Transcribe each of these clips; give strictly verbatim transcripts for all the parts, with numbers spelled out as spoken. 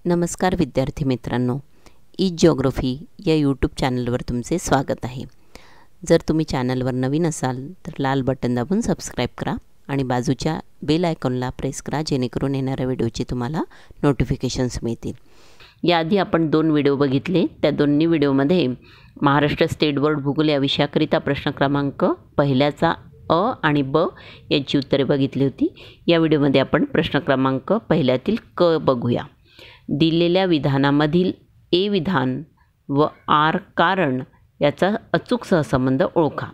नमस्कार विद्यार्थी मित्रांनो, ई जिओग्राफी या यूट्यूब चॅनलवर तुमचे स्वागत आहे। जर तुम्ही चॅनलवर नवीन असाल तर लाल बटन दाबून सबस्क्राईब करा आणि बाजूच्या बेल आयकॉनला प्रेस करा, जेणेकरून येणाऱ्या व्हिडिओचे तुम्हाला नोटिफिकेशन्स मिळतील। याआधी आपण दोन व्हिडिओ बघितले, त्या दोन्ही व्हिडिओमध्ये महाराष्ट्र स्टेट बोर्ड भूगोल या विषयाकरिता प्रश्न क्रमांक पहिल्याचा अ आणि ब याची उत्तरे बघितली होती। या व्हिडिओमध्ये आपण प्रश्न क्रमांक पहिल्यातील क बघूया। दिलेल्या विधानामधील ए विधान व आर कारण याचा अचूक सहसंबंध ओळखा।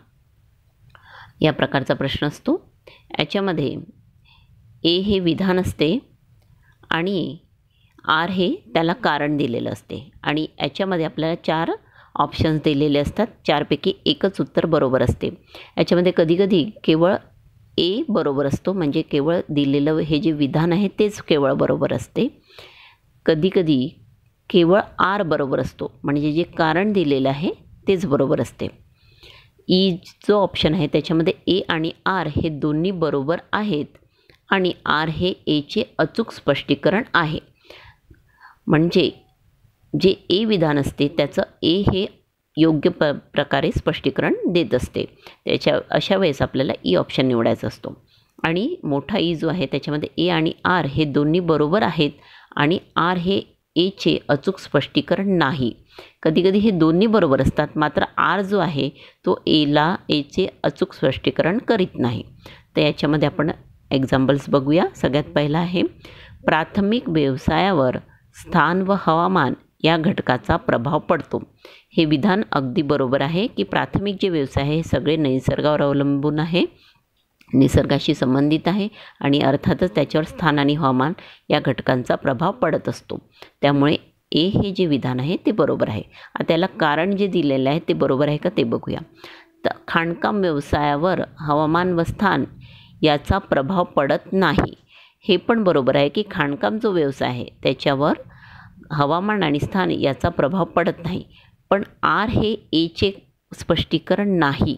या प्रकारचा प्रश्न असतो। याच्यामध्ये ए हे विधान असते आणि आर हे त्याला कारण दिलेलं असते आणि याच्यामध्ये आपल्याला चार ऑप्शन्स दिलेले असतात। चारपैकी एकच उत्तर बरोबर असते। याच्यामध्ये कधीकधी केवळ ए बरोबर असतो, म्हणजे केवळ दिलेलं हे जे विधान आहे तेच केवळ बरोबर असते। कधीकधी केवळ आर बरोबर असतो, म्हणजे जे कारण दिलेलं आहे तेच बरोबर असते। ई जो ऑप्शन आहे त्याच्यामध्ये ए आणि आर हे दोन्ही बरोबर आहेत आणि आर हे एचे अचूक स्पष्टीकरण आहे। म्हणजे जे ए विधान असते त्याचं ए हे योग्य प प्रकारे स्पष्टीकरण देत असते। त्याच्या अशा वेळेस आपल्याला ई ऑप्शन निवडायचा असतो। आणि मोठा ई जो आहे त्याच्यामध्ये ए आणि आर हे दोन्ही बरोबर आहेत आणि आर हे एचे अचूक स्पष्टीकरण नाही। कधीकधी हे दोन्ही बरोबर असतात, मात्र आर जो आहे तो एला एचे अचूक स्पष्टीकरण करीत नाही। तर याच्यामध्ये आपण एक्झाम्पल्स बघूया। सगळ्यात पहिला आहे, प्राथमिक व्यवसायावर स्थान व हवामान या घटकाचा प्रभाव पडतो। हे विधान अगदी बरोबर आहे की प्राथमिक जे व्यवसाय आहे हे सगळे निसर्गावर अवलंबून आहे, निसर्गाशी संबंधित आहे आणि अर्थातच त्याच्यावर स्थान आणि हवामान या घटकांचा प्रभाव पडत असतो। त्यामुळे ए हे जे विधान आहे ते बरोबर आहे। आता त्याला कारण जे दिलेलं आहे ते बरोबर आहे का ते बघूया। तर खाणकाम व्यवसायावर हवामान व स्थान याचा प्रभाव पडत नाही, हे पण बरोबर आहे की खाणकाम जो व्यवसाय आहे त्याच्यावर हवामान आणि स्थान याचा प्रभाव पडत नाही, पण आर हे एचे स्पष्टीकरण नाही।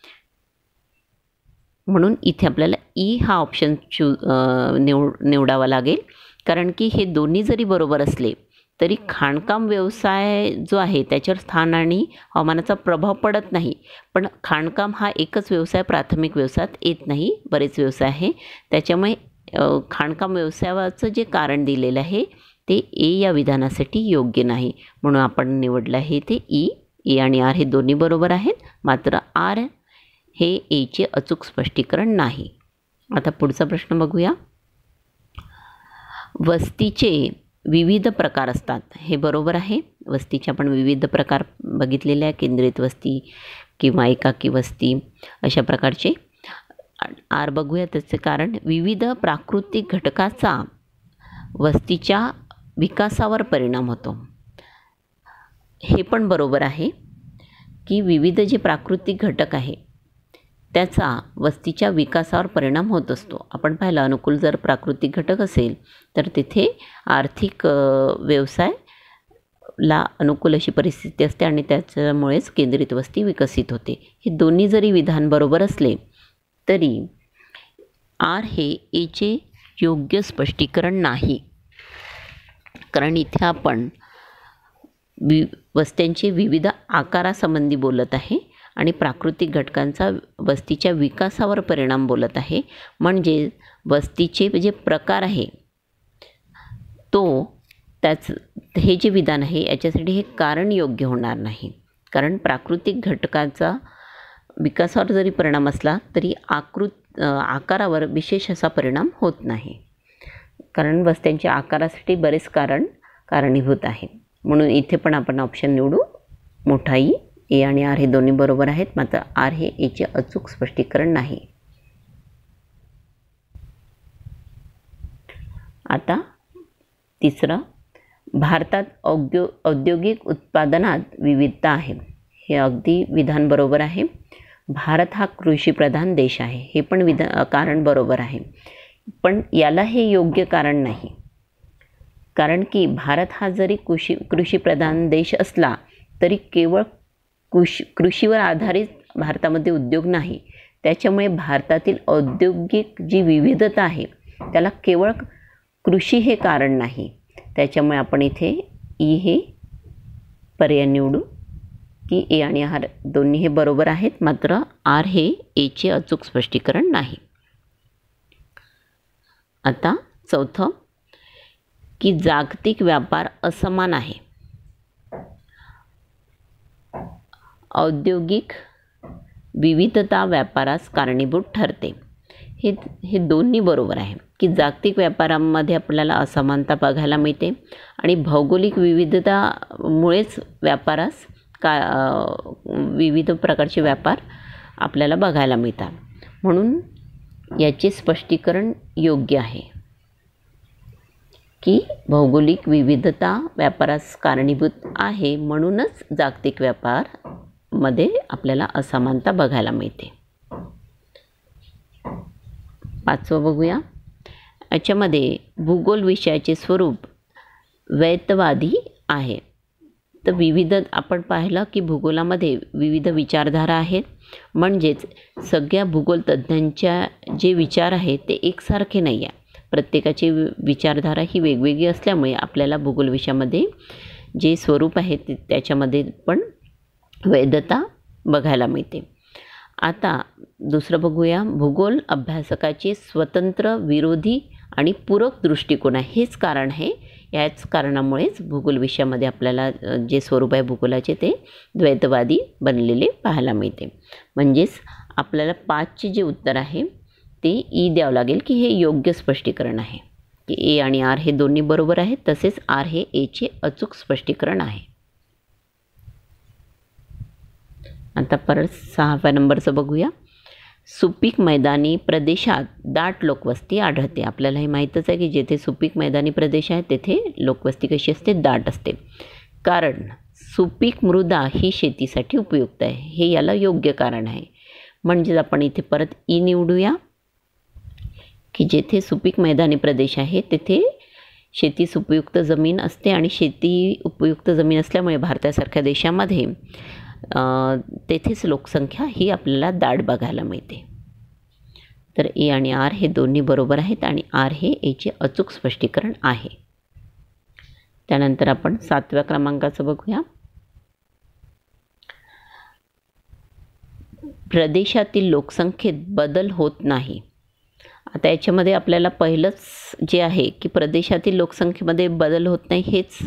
म्हणून इथे आपल्याला ई हा ऑप्शन चू निवड निवडावा लागेल, कारण की हे दोन्ही जरी बरोबर असले तरी खाणकाम व्यवसाय जो आहे त्याच्यावर स्थान आणि हवामानाचा प्रभाव पडत नाही, पण खाणकाम हा एकच व्यवसाय प्राथमिक व्यवसायात येत नाही, बरेच व्यवसाय आहे। त्याच्यामुळे खाणकाम व्यवसायाचं जे कारण दिलेलं आहे ते ए या विधानासाठी योग्य नाही, म्हणून आपण निवडलं आहे ते ई। ए आणि आर हे दोन्ही बरोबर आहेत, मात्र आर हे एचे अचूक स्पष्टीकरण नाही। आता पुढचा प्रश्न बघूया। वस्तीचे विविध प्रकार असतात, हे बरोबर आहे। वस्तीचे आपण विविध प्रकार बघितलेले आहे, केंद्रित वस्ती किंवा एकाकी वस्ती अशा प्रकारचे। आर बघूया त्याचे कारण, विविध प्राकृतिक घटकाचा वस्तीच्या विकासावर परिणाम होतो। हे पण बरोबर आहे की विविध जे प्राकृतिक घटक आहे त्याचा वस्तीच्या विकासावर परिणाम होत असतो। आपण पाहिलं, अनुकूल जर प्राकृतिक घटक असेल तर तिथे आर्थिक व्यवसायाला अनुकूल अशी परिस्थिती असते आणि त्याच्यामुळेच केंद्रित वस्ती विकसित होते। हे दोन्ही जरी विधान बरोबर असले तरी आर हे एचे योग्य स्पष्टीकरण नाही, कारण इथे आपण वि वस्त्यांचे विविध आकारासंबंधी बोलत आहे आणि प्राकृतिक घटकांचा वस्तीच्या विकासावर परिणाम बोलत आहे। म्हणजे वस्तीचे जे प्रकार आहे तो त्याच हे जे विधान आहे याच्यासाठी हे कारण योग्य होणार नाही, कारण प्राकृतिक घटकाचा विकासावर जरी परिणाम असला तरी आकृत आकारावर विशेष असा परिणाम होत नाही, कारण वस्त्यांच्या आकारासाठी बरेच कारण कारणीभूत आहे। म्हणून इथे पण आपण ऑप्शन निवडू मोठा ई। ए आणि आर हे दोन्ही बरोबर आहेत, मात्र आर हे एचे अचूक स्पष्टीकरण नाही। आता तिसरं, भारतात औद्यो औद्योगिक उत्पादनात विविधता आहे। हे अगदी विधान बरोबर आहे। भारत हा कृषीप्रधान देश आहे, हे पण विधा कारण बरोबर आहे, पण याला हे योग्य कारण नाही, कारण की भारत हा जरी कृषी कृषीप्रधान देश असला तरी केवळ कृषी कृषीवर आधारित भारतामध्ये उद्योग नाही। त्याच्यामुळे भारतातील औद्योगिक जी विविधता आहे त्याला केवळ कृषी हे कारण नाही, त्याच्यामुळे आपण इथे ई हे पर्याय निवडू की ए आणि आर दोन्ही हे बरोबर आहेत, मात्र आर हे एचे अचूक स्पष्टीकरण नाही. आता चौथं की जागतिक व्यापार असमान आहे. औद्योगिक विविधता व्यापारास कारणीभूत ठरते. हे हे दोन्ही बरोबर आहे की जागतिक व्यापारामध्ये आपल्याला असमानता बघायला मिळते आणि भौगोलिक विविधतामुळेच व्यापारास का विविध प्रकारचे व्यापार आपल्याला बघायला मिळतात. म्हणून याचे स्पष्टीकरण योग्य आहे की भौगोलिक विविधता व्यापारास कारणीभूत आहे, म्हणूनच जागतिक व्यापारमध्ये आपल्याला असमानता बघायला मिळते. पाचवं बघूया. याच्यामध्ये भूगोल विषयाचे स्वरूप द्वैतवादी आहे. तर विविध आपण पाहिलं की भूगोलामध्ये विविध विचारधारा आहेत, म्हणजेच सगळ्या भूगोल तज्ज्ञांच्या जे विचार आहेत ते एकसारखे नाही आहे. प्रत्येकाची विचारधारा ही वेगवेगळी असल्यामुळे आपल्याला भूगोल विषयामध्ये जे स्वरूप आहे ते त्याच्यामध्ये पण वैधता बघायला मिळते. आता दुसरं बघूया. भूगोल अभ्यासकाचे स्वतंत्र, विरोधी आणि पूरक दृष्टिकोन आहे. हेच कारण आहे. याच कारणामुळेच भूगोल विषयामध्ये आपल्याला जे स्वरूप आहे भूगोलाचे ते द्वैतवादी बनलेले पाहायला मिळते. म्हणजेच आपल्याला पाचचे जे उत्तर आहे ते ई द्यावं लागेल की हे योग्य स्पष्टीकरण आहे की ए आणि आर हे दोन्ही बरोबर आहेत, तसेच आर हे एचे अचूक स्पष्टीकरण आहे. आता परत सहाव्या नंबरचं बघूया. सुपीक मैदानी प्रदेशात दाट लोकवस्ती आढळते. आपल्याला हे माहीतच आहे की जेथे सुपीक मैदानी प्रदेश आहे तेथे लोकवस्ती कशी असते, दाट असते. कारण सुपीक मृदा ही शेतीसाठी उपयुक्त आहे, हे याला योग्य कारण आहे. म्हणजेच आपण इथे परत ई निवडूया की जेथे सुपीक मैदानी प्रदेश आहे तेथे शेतीस उपयुक्त जमीन असते आणि शेती उपयुक्त जमीन असल्यामुळे भारतासारख्या देशामध्ये तेथेच लोकसंख्या ही आपल्याला दाट बघायला मिळते. तर ए आणि आर हे दोन्ही बरोबर आहेत आणि आर हे एचे अचूक स्पष्टीकरण आहे. त्यानंतर आपण सातव्या क्रमांकाचं बघूया. प्रदेशातील लोकसंख्येत बदल होत नाही. आता याच्यामध्ये आपल्याला पहिलंच जे आहे की प्रदेशातील लोकसंख्येमध्ये बदल होत नाही हेच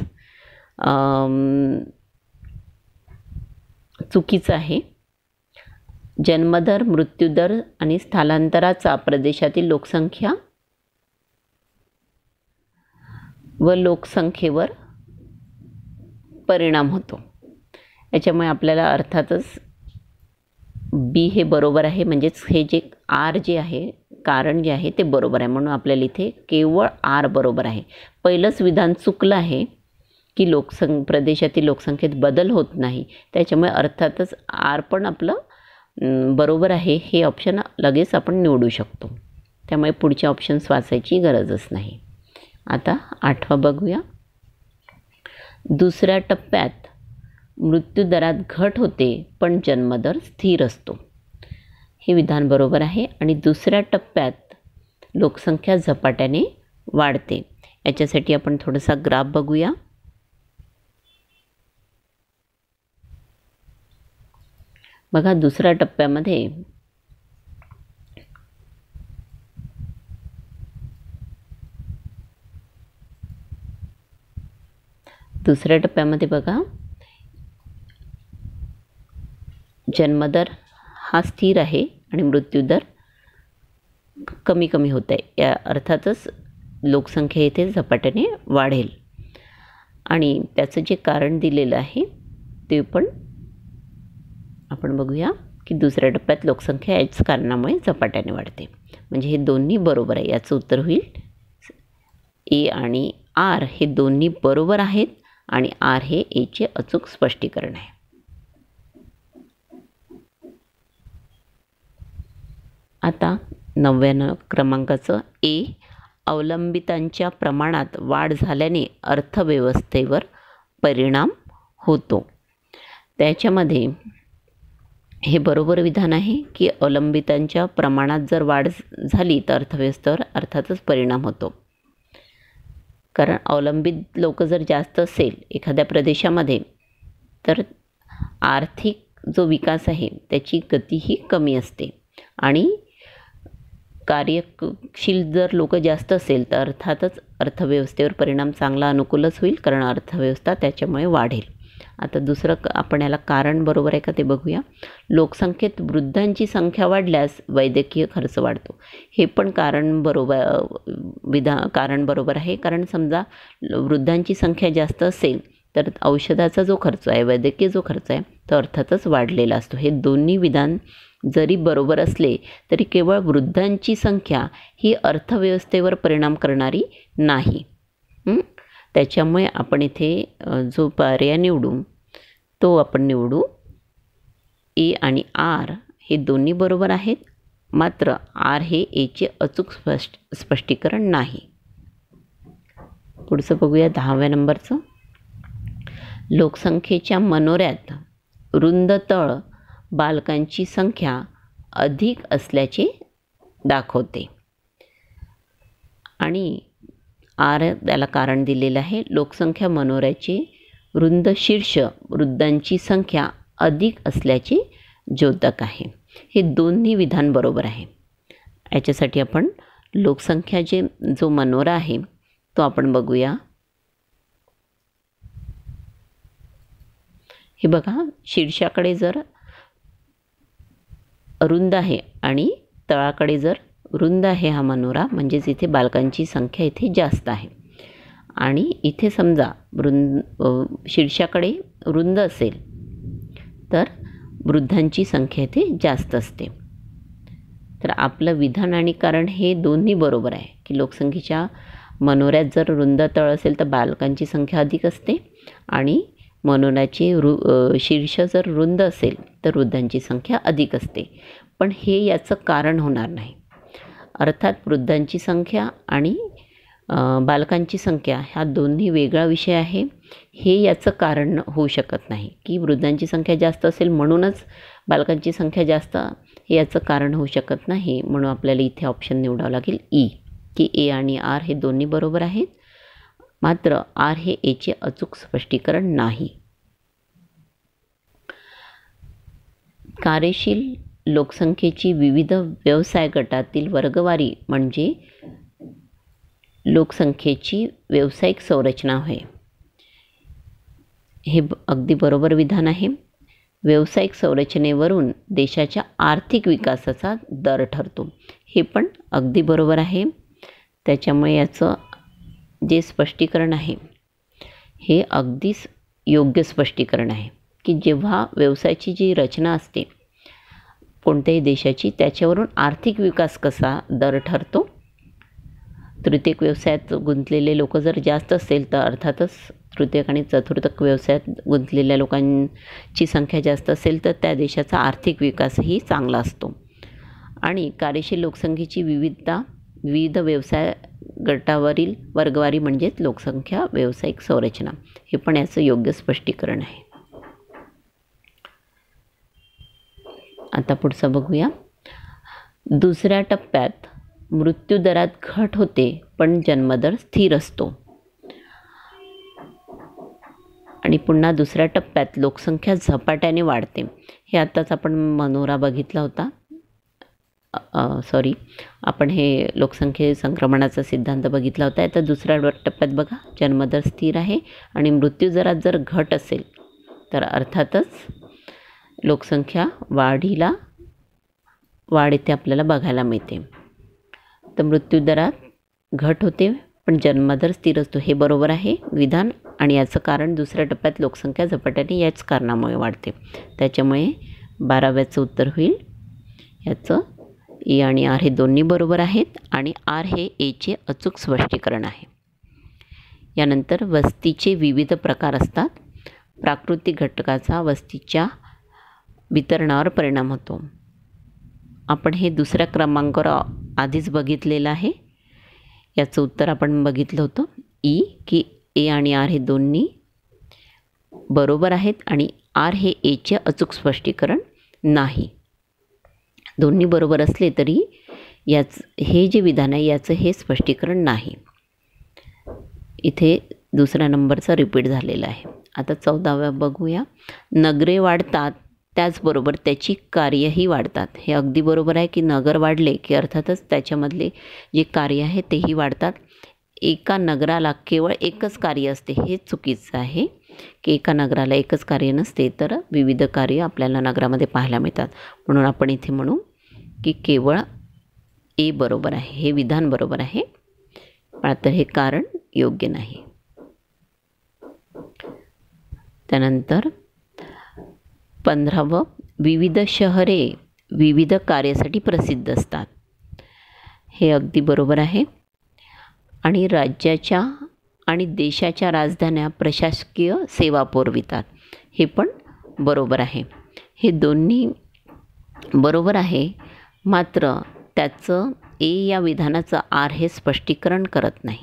चुकीचं आहे. जन्मदर, मृत्यूदर आणि स्थलांतराचा प्रदेशातील लोकसंख्या व लोकसंख्येवर परिणाम होतो. याच्यामुळे आपल्याला अर्थातच बी हे बरोबर आहे. म्हणजेच हे जे आर जे आहे कारण जे आहे ते बरोबर आहे, म्हणून आपल्याला इथे केवळ आर बरोबर आहे. पहिलंच विधान चुकलं आहे की लोकसंख प्रदेशातील लोकसंख्येत बदल होत नाही, त्याच्यामुळे अर्थातच आर पण आपलं बरोबर आहे. हे ऑप्शन लगेच आपण निवडू शकतो, त्यामुळे पुढचे ऑप्शन्स वाचायची गरजच नाही. आता आठवा बघूया. दुसऱ्या टप्प्यात मृत्यूदरात घट होते पण जन्मदर स्थिर असतो. हे विधान बरोबर आहे. आणि दुसऱ्या टप्प्यात लोकसंख्या झपाट्याने वाढते. याच्यासाठी आपण थोडासा ग्राफ बघूया. बघा, दुसऱ्या टप्प्यामध्ये दुसऱ्या टप्प्यामध्ये बघा जन्मदर हा स्थिर आहे आणि मृत्यूदर कमी कमी होत आहे. या अर्थातच लोकसंख्या इथे झपाट्याने वाढेल आणि त्याचं जे कारण दिलेलं आहे ते पण आपण बघूया की दुसऱ्या टप्प्यात लोकसंख्या याच कारणामुळे झपाट्याने वाढते. म्हणजे हे दोन्ही बरोबर आहे. याचं उत्तर होईल ए आणि आर हे दोन्ही बरोबर आहेत आणि आर हे एचे अचूक स्पष्टीकरण आहे. आता नव्याण्णव क्रमांकाचं ए, अवलंबितांच्या प्रमाणात वाढ झाल्याने अर्थव्यवस्थेवर परिणाम होतो. त्याच्यामध्ये हे बरोबर विधान आहे की अवलंबितांच्या प्रमाणात जर वाढ झाली तर अर्थव्यवस्थेवर अर्थातच परिणाम होतो. कारण अवलंबित लोक जर जास्त असेल एखाद्या प्रदेशामध्ये तर आर्थिक जो विकास आहे त्याची गतीही कमी असते आणि कार्यशील जर लोक जास्त असेल तर अर्थातच अर्थव्यवस्थेवर परिणाम चांगला अनुकूलच होईल, कारण अर्थव्यवस्था त्याच्यामुळे वाढेल. आता दुसरं क आपण याला कारण बरोबर आहे का ते बघूया. लोकसंख्येत वृद्धांची संख्या वाढल्यास वैद्यकीय खर्च वाढतो. हे पण कारण बरोबर विधा कारण बरोबर आहे, कारण समजा वृद्धांची संख्या जास्त असेल तर औषधाचा जो खर्च आहे, वैद्यकीय जो खर्च आहे तो अर्थातच वाढलेला असतो. हे दोन्ही विधान जरी बरोबर असले तरी केवळ वृद्धांची संख्या ही अर्थव्यवस्थेवर परिणाम करणारी नाही. त्याच्यामुळे आपण इथे जो पर्याय निवडू तो आपण निवडू ए आणि आर हे दोन्ही बरोबर आहेत, मात्र आर हे एचे अचूक स्पष्ट स्पष्टीकरण नाही. पुढचं बघूया दहाव्या नंबरचं. लोकसंख्येच्या मनोऱ्यात रुंद तळ बालकांची संख्या अधिक असल्याचे दाखवते आणि आर त्याला कारण दिलेलं आहे. लोकसंख्या मनोऱ्याचे रुंद शीर्ष वृद्धांची संख्या अधिक असल्याचे द्योतक आहे. हे दोन्ही विधान बरोबर आहे. याच्यासाठी आपण लोकसंख्या जे जो मनोरा आहे तो आपण बघूया. हे बघा, शीर्षाकडे जर रुंद आहे आणि तळाकडे जर रुंद आहे हा मनोरा, म्हणजेच इथे बालकांची संख्या इथे जास्त आहे. आणि इथे समजा रुंद शीर्षाकडे रुंद असेल तर वृद्धांची संख्या इथे जास्त असते. तर आपलं विधान आणि कारण हे दोन्ही बरोबर आहे की लोकसंख्येच्या मनोऱ्यात जर रुंद तळ असेल तर बालकांची संख्या अधिक असते आणि मनोऱ्याचे रु शीर्ष जर रुंद असेल तर वृद्धांची संख्या अधिक असते. पण हे याचं कारण होणार नाही. अर्थात वृद्धांची संख्या आणि बालकांची संख्या ह्या दोन्ही वेगळा विषय आहे. हे याचं कारण होऊ शकत नाही की वृद्धांची संख्या जास्त असेल म्हणूनच बालकांची संख्या जास्त, हे याचं कारण होऊ शकत नाही. म्हणून आपल्याला इथे ऑप्शन निवडावं लागेल ई, की ए आणि आर हे दोन्ही बरोबर आहेत, मात्र आर हे एचे अचूक स्पष्टीकरण नाही. कार्यशील लोकसंख्येची विविध व्यवसाय गटातील वर्गवारी म्हणजे लोकसंख्येची व्यावसायिक संरचना होय. हे अगदी बरोबर विधान आहे. व्यावसायिक संरचनेवरून देशाच्या आर्थिक विकासाचा दर ठरतो. हे पण अगदी बरोबर आहे. त्याच्यामुळे याचं जे स्पष्टीकरण आहे हे अगदीच योग्य स्पष्टीकरण आहे की जेव्हा व्यवसायाची जी रचना असते कोणत्याही देशाची, त्याच्यावरून आर्थिक विकास कसा दर ठरतो. तृतीयक व्यवसायात गुंतलेले लोक जर जास्त असेल तर अर्थातच तृतीयक आणि चतुर्थक व्यवसायात गुंतलेल्या लोकांची संख्या जास्त असेल तर त्या देशाचा आर्थिक विकासही चांगला असतो. आणि कार्यशील लोकसंख्येची विविधता विविध व्यवसाय गटावरील वर्गवारी म्हणजेच लोकसंख्या व्यावसायिक संरचना, हे पण याचं योग्य स्पष्टीकरण आहे. आता पुढचं बघूया. दुसऱ्या टप्प्यात मृत्यूदरात घट होते पण जन्मदर स्थिर असतो. आणि पुन्हा दुसऱ्या टप्प्यात लोकसंख्या झपाट्याने वाढते. हे आत्ताच आपण मनोरा बघितला होता. सॉरी आपण हे लोकसंख्ये संक्रमणाचा सिद्धांत बघितला होता. तर दुसऱ्या टप्प्यात बघा जन्मदर स्थिर आहे आणि मृत्यूदरात जर घट असेल तर अर्थातच लोकसंख्या वाढीला वाढ इथे आपल्याला बघायला मिळते. तर मृत्यूदरात घट होते पण जन्मदर स्थिर असतो, हे बरोबर आहे विधान. आणि याचं कारण दुसऱ्या टप्प्यात लोकसंख्या झपाट्याने याच कारणामुळे वाढते. त्याच्यामुळे बाराव्याचं उत्तर होईल याचं ए आणि आर हे दोन्ही बरोबर आहेत आणि आर हे एचे अचूक स्पष्टीकरण आहे. यानंतर वस्तीचे विविध प्रकार असतात. प्राकृतिक घटकाचा वस्तीच्या वितरणावर परिणाम होतो. आपण हे दुसऱ्या क्रमांकावर आधीच बघितलेलं आहे. याचं उत्तर आपण बघितलं होतं ई, की ए आणि आर हे दोन्ही बरोबर आहेत आणि आर हे एचे अचूक स्पष्टीकरण नाही. दोन्ही बरोबर असले तरी याच हे जे विधान आहे याचं हे स्पष्टीकरण नाही. इथे दुसऱ्या नंबरचा रिपीट झालेला आहे. आता चौदाव्या बघूया. नगरे वाढतात त्याचबरोबर त्याची कार्यही वाढतात. हे अगदी बरोबर आहे की नगर वाढले की अर्थातच त्याच्यामधले जे कार्य आहे तेही वाढतात. एका नगराला केवळ एकच कार्य असते हे चुकीचं आहे की एका नगराला एकच कार्य नसते, तर विविध कार्य आपल्याला नगरामध्ये पाहायला मिळतात. म्हणून आपण इथे म्हणू की केवळ ए बरोबर आहे, हे विधान बरोबर आहे, मात्र हे कारण योग्य नाही. त्यानंतर पंधरावं, विविध शहरे विविध कार्यासाठी प्रसिद्ध असतात. हे अगदी बरोबर आहे. आणि राज्याच्या आणि देशाच्या राजधान्या प्रशासकीय सेवा पुरवितात. हे पण बरोबर आहे. हे दोन्ही बरोबर आहे, मात्र त्याचं ए या विधानाचं आर हे स्पष्टीकरण करत नाही.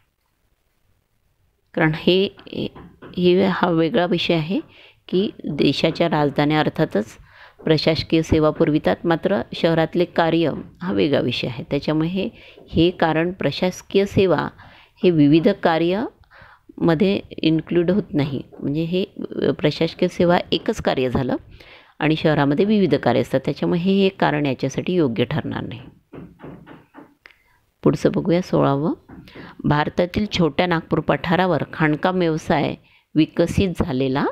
कारण हे हे हा वेगळा विषय आहे की देशाच्या राजधान्या अर्थातच प्रशासकीय सेवा पुरवितात, मात्र शहरातले कार्य हा वेगळा विषय आहे. त्याच्यामुळे हे हे कारण प्रशासकीय सेवा हे विविध कार्यामध्ये इन्क्लूड होत नाही. म्हणजे हे प्रशासकीय सेवा एकच कार्य झालं आणि शहरामध्ये विविध कार्य असतात, त्याच्यामुळे हे एक कारण याच्यासाठी योग्य ठरणार नाही. पुढचं बघूया. सोळावं, भारतातील छोट्या नागपूर पठारावर खाणकाम व्यवसाय विकसित झालेला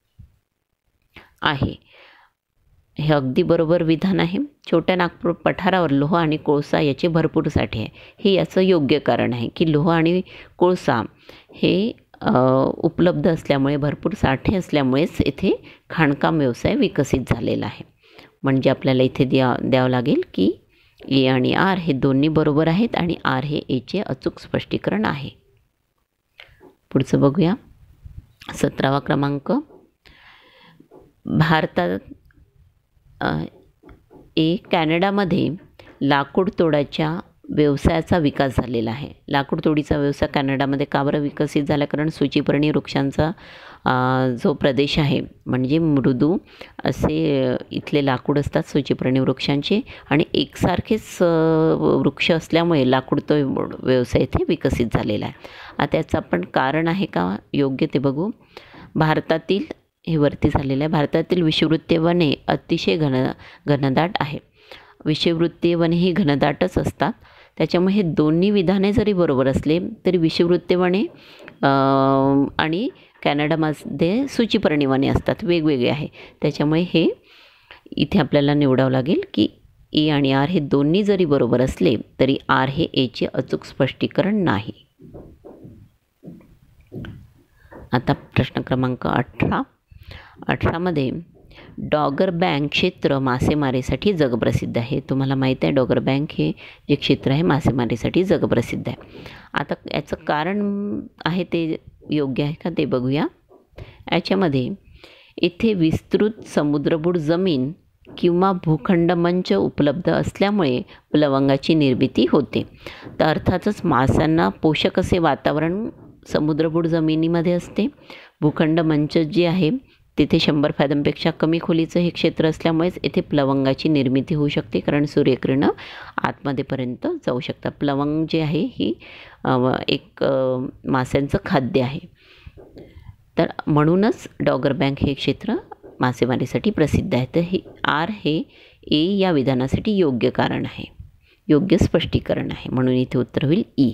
आहे. हे अगदी बरोबर विधान आहे. छोट्या नागपूर पठारावर लोह आणि कोळसा याचे भरपूर साठे आहे. हे याचं योग्य कारण आहे की लोह आणि कोळसा हे उपलब्ध असल्यामुळे, भरपूर साठे असल्यामुळेच इथे खाणकाम व्यवसाय विकसित झालेला आहे. म्हणजे आपल्याला इथे द्या द्यावं लागेल की ए आणि आर हे दोन्ही बरोबर आहेत आणि आर हे एचे अचूक स्पष्टीकरण आहे. पुढचं बघूया. सतरावा क्रमांक, भारतात ए कॅनडामध्ये लाकूड तोडाच्या व्यवसायाचा विकास झालेला आहे. लाकूड तोडीचा व्यवसाय कॅनडामध्ये का बरं विकसित झाला? कारण सूचीपर्णी वृक्षांचा जो प्रदेश आहे, म्हणजे मृदू असे इथले लाकूड असतात सूचीपर्णी वृक्षांचे, आणि एकसारखेच वृक्ष असल्यामुळे लाकूड तोड व्यवसाय इथे विकसित झालेला आहे. आता याचं आपण कारण आहे का योग्य ते बघू. भारतातील हे वरती झालेलं आहे. भारतातील विषुववृत्तीय वने अतिशय घन घनदाट आहे. विषुववृत्तीय वने ही घनदाटच असतात. त्याच्यामुळे हे दोन्ही विधाने जरी बरोबर असले तरी विषुववृत्तीय वने आणि कॅनडामध्ये सूचीपर्णी वने असतात, वेगवेगळे आहे. त्याच्यामुळे हे इथे आपल्याला निवडावं लागेल की ए आणि आर हे दोन्ही जरी बरोबर असले तरी आर हे एचे अचूक स्पष्टीकरण नाही. आता प्रश्न क्रमांक अठरा. अठरामध्ये डॉगर बँक क्षेत्र मासेमारीसाठी जगप्रसिद्ध आहे. तुम्हाला माहीत आहे डॉगर बँक हे जे क्षेत्र आहे मासेमारीसाठी जगप्रसिद्ध आहे. आता याचं कारण आहे ते योग्य आहे का ते बघूया. याच्यामध्ये इथे विस्तृत समुद्रबुड जमीन किंवा भूखंड मंच उपलब्ध असल्यामुळे प्लवंगाची निर्मिती होते. तर अर्थातच माशांना पोषक असे वातावरण समुद्रबुड जमिनीमध्ये असते. भूखंड मंच जे आहे तिथे शंभर फॅदमपेक्षा कमी खोलीचं हे क्षेत्र असल्यामुळेच येथे प्लवंगाची निर्मिती होऊ शकते, कारण सूर्यकिरणं आतमध्येपर्यंत जाऊ शकतात. प्लवंग जे आहे ही एक माशांचं खाद्य आहे. तर म्हणूनच डॉगर बँक हे क्षेत्र मासेमारीसाठी प्रसिद्ध आहे. तर हे आर हे ए या विधानासाठी योग्य कारण आहे, योग्य स्पष्टीकरण आहे. म्हणून इथे उत्तर होईल ई.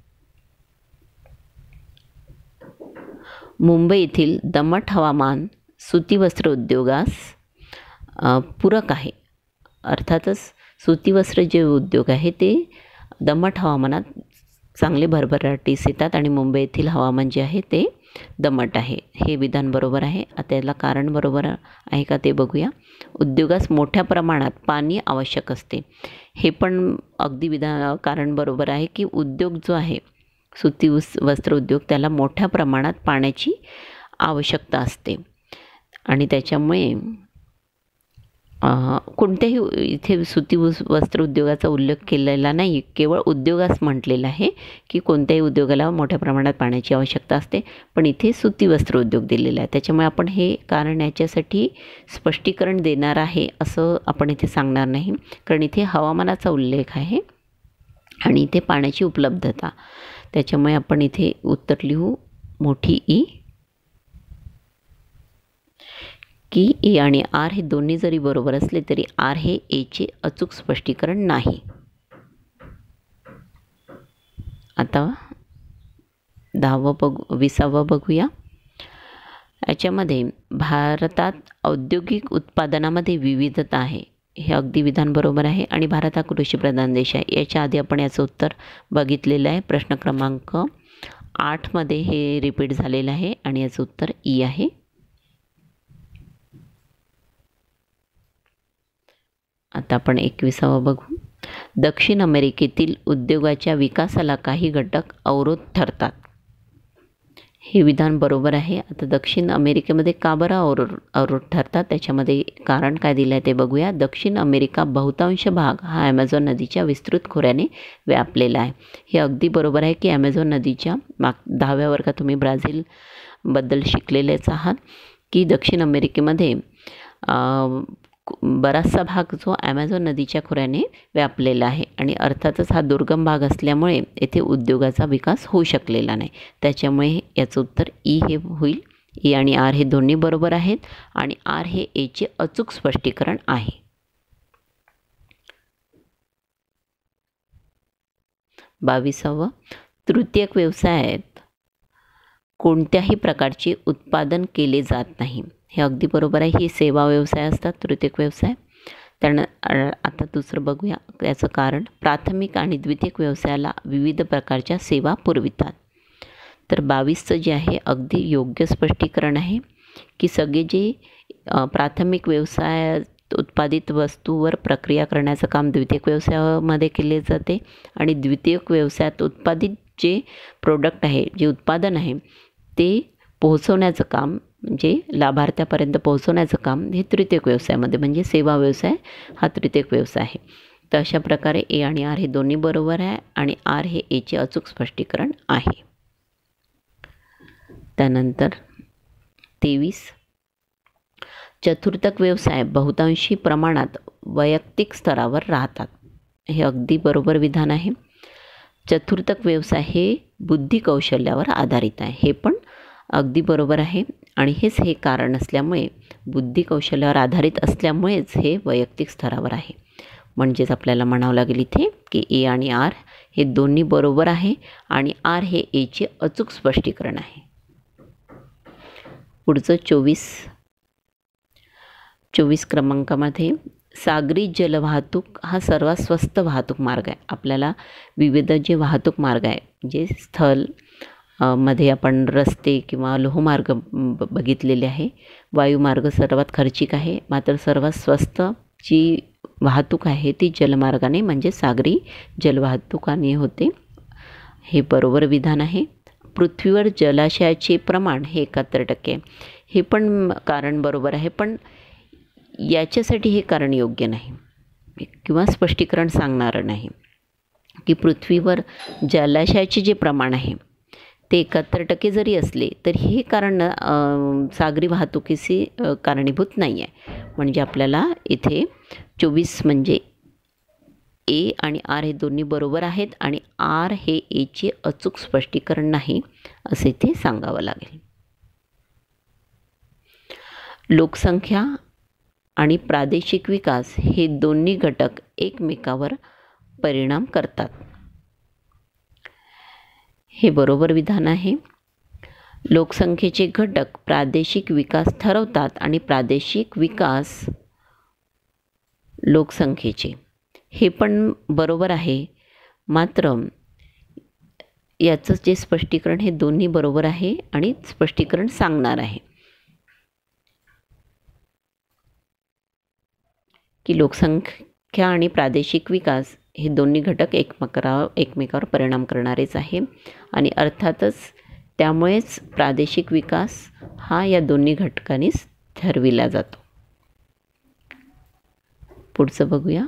मुंबई येथील दमट हवामान सुती वस्त्र उद्योगास पूरक आहे. अर्थातच सुती वस्त्र जे उद्योग आहे ते दमट हवामानात चांगले भरभराटीस येतात आणि मुंबई येथील हवामान जे आहे ते दमट आहे. हे विधान बरोबर आहे. आता याला कारण बरोबर आहे का ते बघूया. उद्योगास मोठ्या प्रमाणात पाणी आवश्यक असते. हे पण अगदी विधान कारण बरोबर आहे की उद्योग जो आहे सुती वस्त्र उद्योग त्याला मोठ्या प्रमाणात पाण्याची आवश्यकता असते आणि त्याच्यामुळे कोणत्याही इथे सुती वस्त्र उद्योगाचा उल्लेख केलेला नाही, केवळ उद्योगास म्हटलेला आहे की कोणत्याही उद्योगाला मोठ्या प्रमाणात पाण्याची आवश्यकता असते, पण इथे सुती वस्त्र उद्योग दिलेला आहे. त्याच्यामुळे आपण हे कारण याच्यासाठी स्पष्टीकरण देणार आहे असं आपण इथे सांगणार नाही, कारण इथे हवामानाचा उल्लेख आहे आणि इथे पाण्याची उपलब्धता. त्याच्यामुळे आपण इथे उत्तर लिहू मोठी ई, की ए आणि आर हे दोन्ही जरी बरोबर असले तरी आर हे एचे अचूक स्पष्टीकरण नाही. आता दहावं बघू विसावं बघूया. याच्यामध्ये भारतात औद्योगिक उत्पादनामध्ये विविधता आहे, हे अगदी विधान बरोबर आहे आणि भारत हा कृषीप्रधान देश आहे. याच्या आधी आपण याचं उत्तर बघितलेलं आहे. प्रश्न क्रमांक आठमध्ये हे रिपीट झालेलं आहे आणि याचं उत्तर ई आहे. आता आपण एकविसावं बघू. दक्षिण अमेरिकेतील उद्योगाच्या विकासाला काही घटक अवरोध ठरतात. हे विधान बरोबर आहे. आता दक्षिण अमेरिकेमध्ये का बरं अवरोध अवरोध ठरतात, त्याच्यामध्ये कारण काय दिलं आहे ते बघूया. दक्षिण अमेरिका बहुतांश भाग हा ॲमेझॉन नदीच्या विस्तृत खोऱ्याने व्यापलेला आहे. हे अगदी बरोबर आहे की ॲमेझॉन नदीच्या माग दहाव्या वर्गात तुम्ही ब्राझीलबद्दल शिकलेलेच आहात की दक्षिण अमेरिकेमध्ये बराचसा भाग जो ॲमेझॉन नदीच्या खोऱ्याने व्यापलेला आहे आणि अर्थातच हा दुर्गम भाग असल्यामुळे येथे उद्योगाचा विकास होऊ शकलेला नाही. त्याच्यामुळे याचं उत्तर ई हे होईल. ई आणि आर हे दोन्ही बरोबर आहेत आणि आर हे एचे अचूक स्पष्टीकरण आहे. बावीसावं. तृतीयक व्यवसायात कोणत्याही प्रकारचे उत्पादन केले जात नाही. हे अगदी बरोबर आहे. ही सेवा व्यवसाय असतात तृतीयक व्यवसाय. त्यानं आता दुसरं बघूया याचं कारण. प्राथमिक आणि द्वितीयक व्यवसायाला विविध प्रकारच्या सेवा पुरवितात. तर बावीसचं जे आहे अगदी योग्य स्पष्टीकरण आहे की सगळे जे प्राथमिक व्यवसायात उत्पादित वस्तूवर प्रक्रिया करण्याचं काम द्वितीयक व्यवसायामध्ये केले जाते आणि द्वितीयक व्यवसायात उत्पादित जे प्रोडक्ट आहे, जे उत्पादन आहे ते पोहोचवण्याचं काम म्हणजे लाभार्थ्यापर्यंत पोहोचवण्याचं काम हे तृतीयक व्यवसायामध्ये म्हणजे सेवा व्यवसाय हा तृतीयक व्यवसाय आहे. तर अशा प्रकारे ए आणि आर हे दोन्ही बरोबर आहे आणि आर हे एचे अचूक स्पष्टीकरण आहे. त्यानंतर तेवीस. चतुर्थक व्यवसाय बहुतांशी प्रमाणात वैयक्तिक स्तरावर राहतात. हे अगदी बरोबर विधान आहे. चतुर्थक व्यवसाय हे बुद्धी कौशल्यावर आधारित आहे. हे पण अगदी बरोबर आहे आणि हेच हे कारण असल्यामुळे बुद्धी कौशल्यावर आधारित असल्यामुळेच हे वैयक्तिक स्तरावर आहे. म्हणजेच आपल्याला म्हणावं लागेल इथे की ए आणि आर हे दोन्ही बरोबर आहे आणि आर हे एचे अचूक स्पष्टीकरण आहे. पुढचं चोवीस चोवीस क्रमांकामध्ये सागरी जलवाहतूक हा सर्वात स्वस्त वाहतूक मार्ग आहे. आपल्याला विविध जे वाहतूक मार्ग आहे म्हणजे स्थल मध्ये आपण रस्ते किंवा लोहमार्ग बघितलेले आहे. वायुमार्ग सर्वात खर्चिक आहे, मात्र सर्वात स्वस्त जी वाहतूक आहे ती जलमार्गाने म्हणजे सागरी जलवाहतुकाने होते. हे बरोबर विधान आहे. पृथ्वीवर जलाशयाचे प्रमाण हे एकाहत्तर टक्के आहे. हे पण कारण बरोबर आहे, पण याच्यासाठी हे कारण योग्य नाही किंवा स्पष्टीकरण सांगणारं नाही की पृथ्वीवर जलाशयाचे जे प्रमाण आहे ते एकाहत्तर टक्के जरी असले तरी हे कारण सागरी वाहतुकीशी कारणीभूत नाही आहे. म्हणजे आपल्याला इथे चोवीस म्हणजे ए आणि आर हे दोन्ही बरोबर आहेत आणि आर हे एचे अचूक स्पष्टीकरण नाही असे ते सांगावं लागेल. लोकसंख्या आणि प्रादेशिक विकास हे दोन्ही घटक एकमेकावर परिणाम करतात. हे बरोबर विधान आहे. लोकसंख्येचे घटक प्रादेशिक विकास ठरवतात आणि प्रादेशिक विकास लोकसंख्येचे. हे पण बरोबर आहे, मात्र याचं जे स्पष्टीकरण हे दोन्ही बरोबर आहे आणि स्पष्टीकरण सांगणार आहे की लोकसंख्या आणि प्रादेशिक विकास हे दोन्ही घटक एकमेकावर एकमेकावर परिणाम करणारेच आहे आणि अर्थातच त्यामुळेच प्रादेशिक विकास हा या दोन्ही घटकांनीच ठरविला जातो. पुढचं बघूया.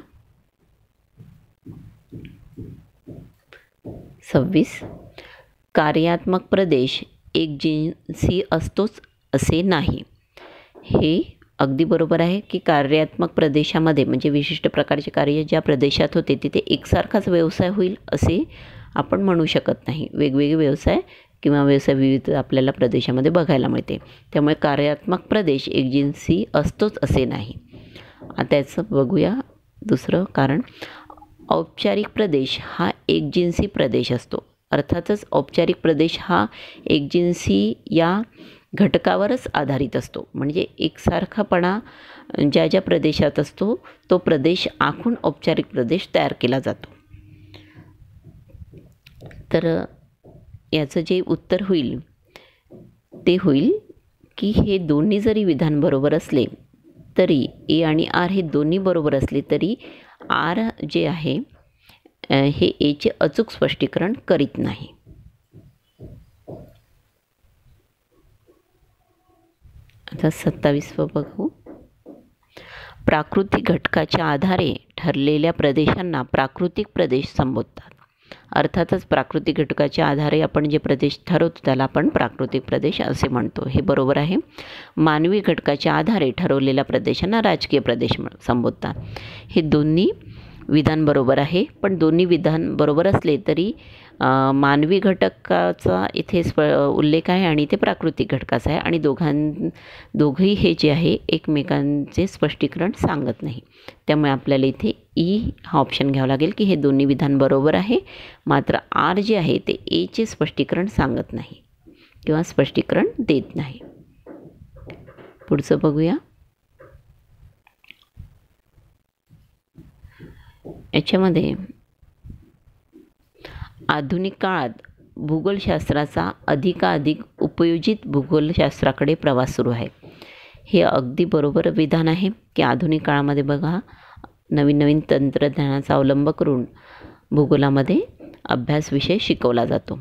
सव्वीस. कार्यात्मक प्रदेश एक जिन्सी असतोच असे नाही. हे अगदी बरोबर आहे की कार्यात्मक प्रदेशामध्ये म्हणजे विशिष्ट प्रकारचे कार्य ज्या प्रदेशात होते तिथे एकसारखाच व्यवसाय होईल असे आपण म्हणू शकत नाही. वेगवेगळे व्यवसाय किंवा व्यवसाय विविध आपल्याला प्रदेशामध्ये बघायला मिळते. त्यामुळे कार्यात्मक प्रदेश एकजिन्सी असतोच असे नाही. आता याचं बघूया दुसरं कारण. औपचारिक प्रदेश हा एकजिन्सी प्रदेश असतो. अर्थातच औपचारिक प्रदेश हा एकजिन्सी या घटकावरच आधारित असतो. म्हणजे एकसारखापणा ज्या ज्या प्रदेशात असतो तो प्रदेश आखून औपचारिक प्रदेश तयार केला जातो. तर याचं जे उत्तर होईल ते होईल की हे दोन्ही जरी विधान बरोबर असले तरी ए आणि आर हे दोन्ही बरोबर असले तरी आर जे आहे हे एचे अचूक स्पष्टीकरण करीत नाही. आता सत्तावीसवं बघू. प्राकृतिक घटकाच्या आधारे ठरलेल्या प्रदेशांना प्राकृतिक प्रदेश संबोधतात. अर्थातच प्राकृतिक घटकाच्या आधारे आपण जे प्रदेश ठरवतो त्याला आपण प्राकृतिक प्रदेश असे म्हणतो. हे बरोबर आहे. मानवी घटकाच्या आधारे ठरवलेल्या प्रदेशांना राजकीय प्रदेश संबोधतात. हे दोन्ही विधान बरोबर आहे. पण दोन्ही विधान बरोबर असले तरी मानवी घटकाचा इथे स्प उल्लेख आहे आणि ते प्राकृतिक घटकाचा आहे आणि दोघां दोघंही हे जे आहे एकमेकांचे स्पष्टीकरण सांगत नाही. त्यामुळे आपल्याला इथे ई हा ऑप्शन घ्यावा लागेल की हे दोन्ही विधान बरोबर आहे, मात्र आर जे आहे ते एचे स्पष्टीकरण सांगत नाही किंवा स्पष्टीकरण देत नाही. पुढचं बघूया. याच्यामध्ये आधुनिक काळात भूगोलशास्त्राचा अधिकाधिक उपयोजित भूगोलशास्त्राकडे प्रवास सुरू आहे. हे अगदी बरोबर विधान आहे की आधुनिक काळामध्ये बघा नवीन नवीन तंत्रज्ञानाचा अवलंब करून भूगोलामध्ये अभ्यास विषय शिकवला जातो.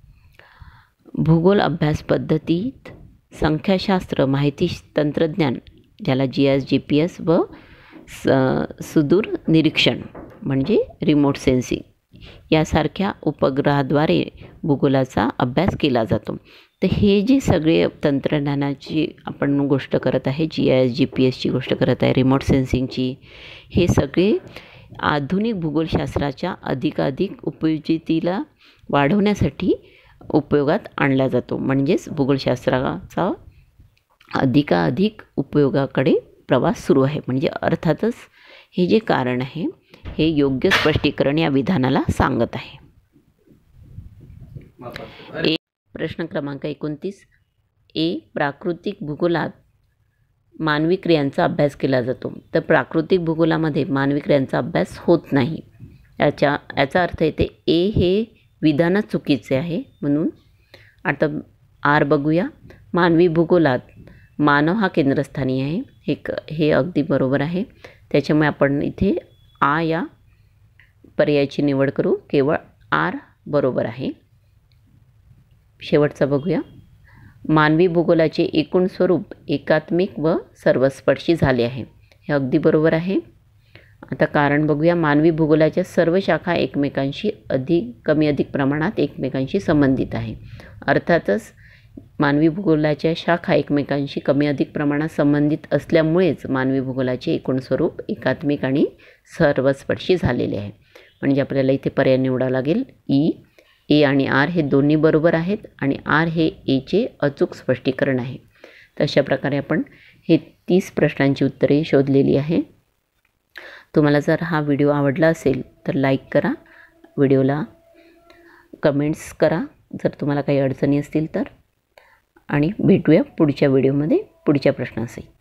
भूगोल अभ्यास पद्धतीत संख्याशास्त्र, माहिती तंत्रज्ञान ज्याला G S G P S व स सुदूर निरीक्षण म्हणजे रिमोट सेन्सिंग यासारख्या उपग्रहाद्वारे भूगोलाचा अभ्यास केला जातो. तर हे जे सगळे तंत्रज्ञानाची आपण गोष्ट करत आहे, जी एस जी पी एसची गोष्ट करत आहे, रिमोट सेन्सिंगची, हे सगळे आधुनिक भूगोलशास्त्राच्या अधिकाधिक उपयोजितीला वाढवण्यासाठी उपयोगात आणला जातो. म्हणजेच भूगोलशास्त्राचा अधिकाधिक उपयोगाकडे प्रवास सुरू आहे. म्हणजे अर्थातच हे जे कारण आहे हे योग्य स्पष्टीकरण या विधानाला सांगत आहे. ए प्रश्न क्रमांक एकोणतीस. ए प्राकृतिक भूगोलात मानवी क्रियांचा अभ्यास केला जातो. तर प्राकृतिक भूगोलामध्ये मानवी क्रियांचा अभ्यास होत नाही. याच्या याचा अर्थ येते ए हे विधानच चुकीचे आहे. म्हणून आता आर बघूया. मानवी भूगोलात मानव हा केंद्रस्थानी आहे. हे क हे अगदी बरोबर आहे. त्याच्यामुळे आपण इथे आ या पर्यायाची निवड करू. केवळ आर बरोबर आहे. शेवटचा बघूया. मानवी भूगोलाचे एकूण स्वरूप एकात्मिक व सर्वस्पर्शी झाले आहे. हे अगदी बरोबर आहे. आता कारण बघूया. मानवी भूगोलाच्या सर्व शाखा एकमेकांशी अधिक कमी अधिक प्रमाणात एकमेकांशी संबंधित आहे. अर्थातच मानवी भूगोलाच्या शाखा एकमेकांशी कमी अधिक प्रमाणात संबंधित असल्यामुळेच मानवी भूगोलाचे एकूण स्वरूप एकात्मिक आणि सर्वस्पर्शी झालेले आहे. म्हणजे आपल्याला इथे पर्याय निवडावा लागेल ई. ए आणि आर हे दोन्ही बरोबर आहेत आणि आर हे एचे अचूक स्पष्टीकरण आहे. तर अशा प्रकारे आपण हे तीस प्रश्नांची उत्तरे शोधलेली आहे. तुम्हाला जर हा व्हिडिओ आवडला असेल तर लाईक करा, व्हिडिओला कमेंट्स करा जर तुम्हाला काही अडचणी असतील तर, आणि भेटूया पुढच्या व्हिडिओमध्ये पुढच्या प्रश्नासहित.